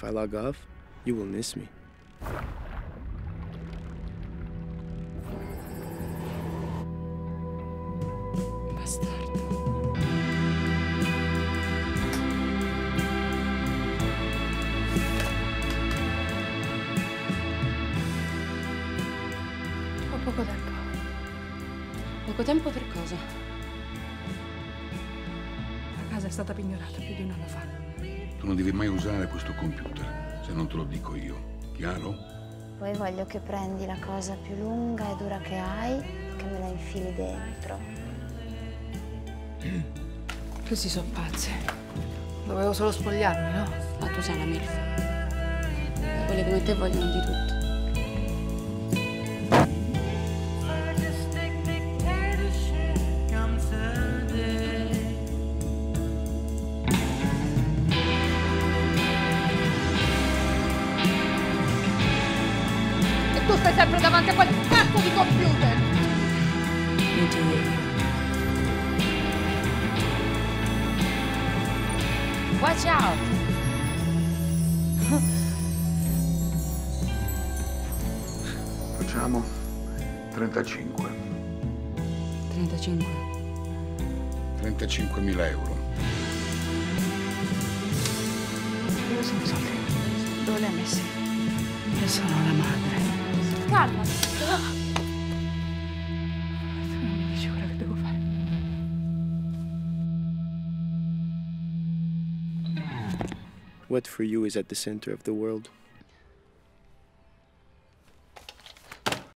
I log off, you will miss me. Bastardo. Ho poco tempo. Poco tempo per cosa? La casa è stata pignorata più di un anno fa. Tu non devi mai usare questo computer, se non te lo dico io. Chiaro? Poi voglio che prendi la cosa più lunga e dura che hai e che me la infili dentro. Questi sono pazzi. Dovevo solo spogliarmi, no? Ma tu sei una milf. E quelli come te vogliono di tutto. E tu stai sempre davanti a quel cazzo di computer! Youtopia. Watch out! Facciamo 35. 35. 35.000 euro. Dove sono i soldi? Dove li hai messi? Io sono la madre. Calmati. Tu non mi dici quello che devo fare. What for you is at the center of the world?